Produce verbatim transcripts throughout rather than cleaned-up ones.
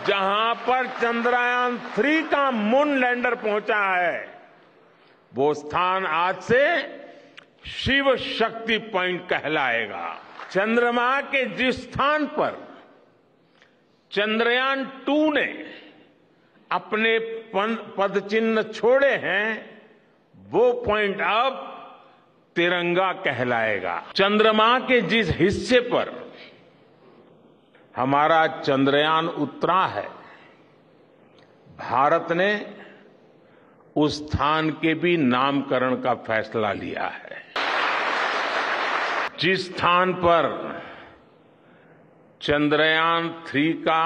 जहां पर चंद्रयान थ्री का मून लैंडर पहुंचा है, वो स्थान आज से शिव शक्ति पॉइंट कहलाएगा। चंद्रमा के जिस स्थान पर चंद्रयान टू ने अपने पदचिन्ह छोड़े हैं, वो पॉइंट अब तिरंगा कहलाएगा। चंद्रमा के जिस हिस्से पर हमारा चंद्रयान उतरा है, भारत ने उस स्थान के भी नामकरण का फैसला लिया है। जिस स्थान पर चंद्रयान थ्री का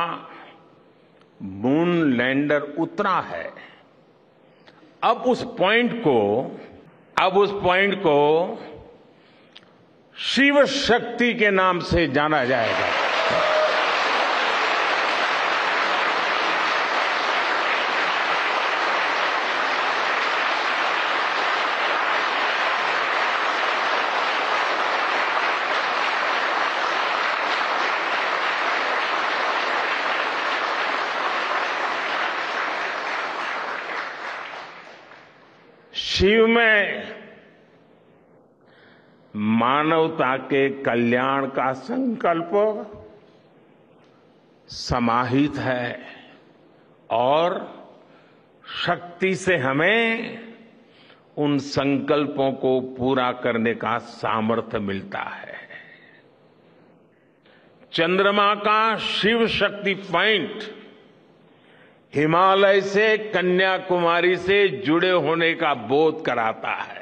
मून लैंडर उतरा है, अब उस पॉइंट को अब उस पॉइंट को शिव शक्ति के नाम से जाना जाएगा। शिव में मानवता के कल्याण का संकल्प समाहित है और शक्ति से हमें उन संकल्पों को पूरा करने का सामर्थ्य मिलता है। चंद्रमा का शिव शक्ति पॉइंट हिमालय से कन्याकुमारी से जुड़े होने का बोध कराता है।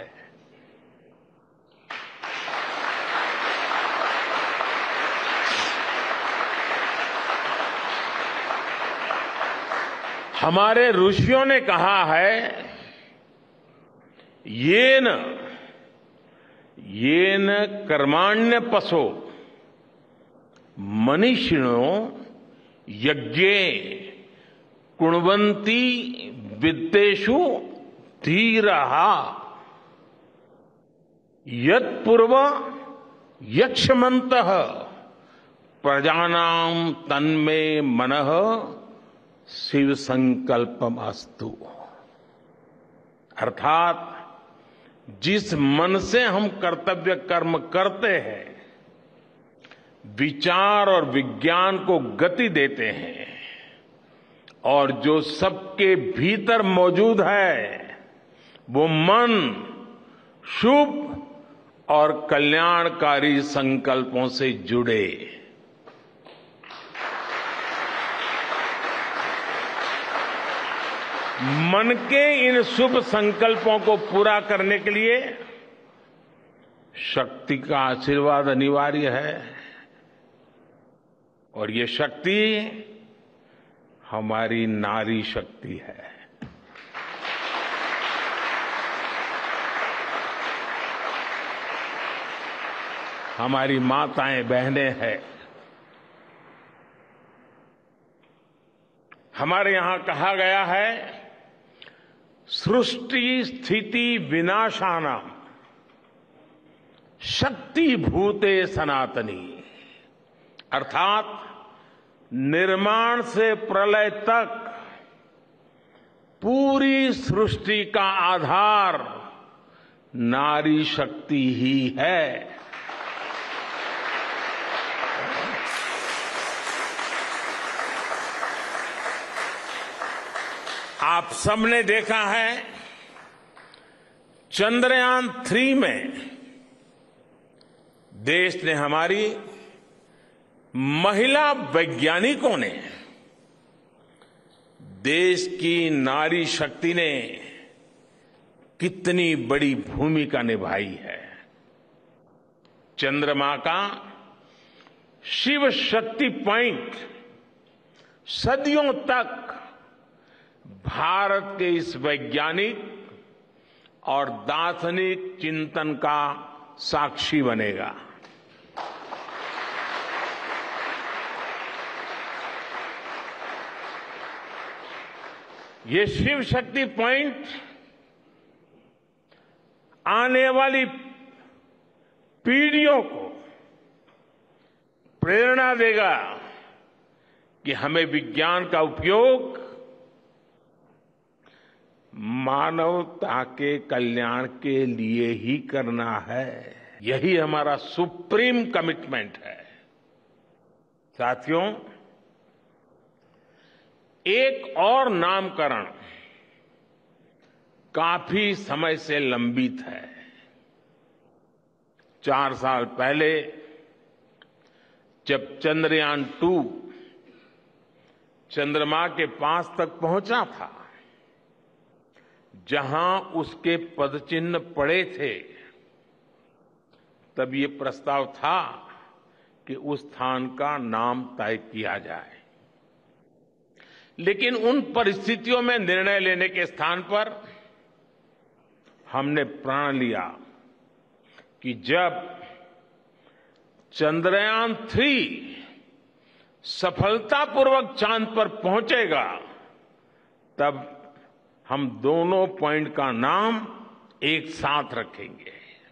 हमारे ऋषियों ने कहा है, येन येन कर्माण्य पशो मनीषिणो यज्ञे कुणवंती विद्येषु धीरः यत्पूर्व यक्षमन्तः प्रजानां तन्मे मनः शिव संकल्पम अस्तु। अर्थात जिस मन से हम कर्तव्य कर्म करते हैं, विचार और विज्ञान को गति देते हैं और जो सबके भीतर मौजूद है, वो मन शुभ और कल्याणकारी संकल्पों से जुड़े। मन के इन शुभ संकल्पों को पूरा करने के लिए शक्ति का आशीर्वाद अनिवार्य है और ये शक्ति हमारी नारी शक्ति है। हमारी माताएं बहनें हैं। हमारे यहां कहा गया है, सृष्टि स्थिति विनाशानाम शक्ति भूते सनातनी। अर्थात निर्माण से प्रलय तक पूरी सृष्टि का आधार नारी शक्ति ही है। आप सबने देखा है, चंद्रयान थ्री में देश ने, हमारी महिला वैज्ञानिकों ने, देश की नारी शक्ति ने कितनी बड़ी भूमिका निभाई है। चंद्रमा का शिव शक्ति पॉइंट सदियों तक भारत के इस वैज्ञानिक और दार्शनिक चिंतन का साक्षी बनेगा। ये शिव शक्ति पॉइंट आने वाली पीढ़ियों को प्रेरणा देगा कि हमें विज्ञान का उपयोग मानवता के कल्याण के लिए ही करना है। यही हमारा सुप्रीम कमिटमेंट है। साथियों, एक और नामकरण काफी समय से लंबित है। चार साल पहले जब चंद्रयान टू चंद्रमा के पास तक पहुंचा था, जहां उसके पदचिन्ह पड़े थे, तब ये प्रस्ताव था कि उस स्थान का नाम तय किया जाए। लेकिन उन परिस्थितियों में निर्णय लेने के स्थान पर हमने प्रण लिया कि जब चंद्रयान थ्री सफलतापूर्वक चांद पर पहुंचेगा, तब हम दोनों पॉइंट का नाम एक साथ रखेंगे।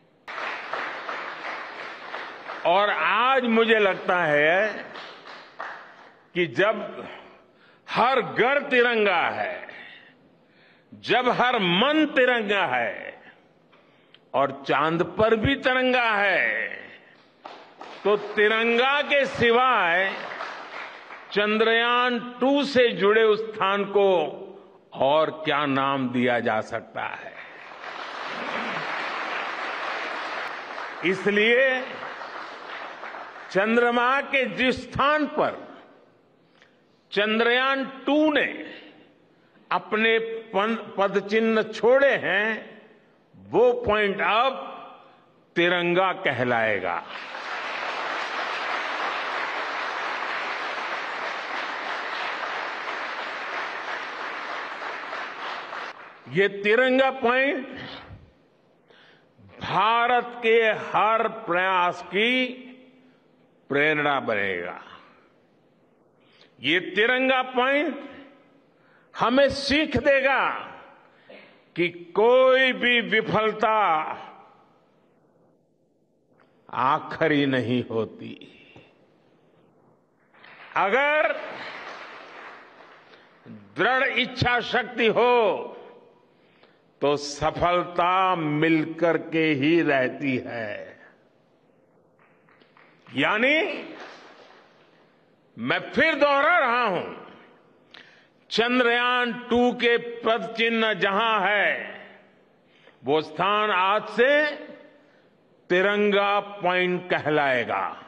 और आज मुझे लगता है कि जब हर घर तिरंगा है, जब हर मन तिरंगा है और चांद पर भी तिरंगा है, तो तिरंगा के सिवाय चंद्रयान टू से जुड़े उस स्थान को और क्या नाम दिया जा सकता है। इसलिए चंद्रमा के जिस स्थान पर चंद्रयान टू ने अपने पदचिन्ह छोड़े हैं, वो पॉइंट अब तिरंगा कहलाएगा। ये तिरंगा पॉइंट भारत के हर प्रयास की प्रेरणा बनेगा। ये तिरंगा पॉइंट हमें सीख देगा कि कोई भी विफलता आखिरी नहीं होती। अगर दृढ़ इच्छा शक्ति हो तो सफलता मिलकर के ही रहती है। यानी मैं फिर दोहरा रहा हूं, चंद्रयान टू के पद चिन्ह जहां है, वो स्थान आज से तिरंगा पॉइंट कहलाएगा।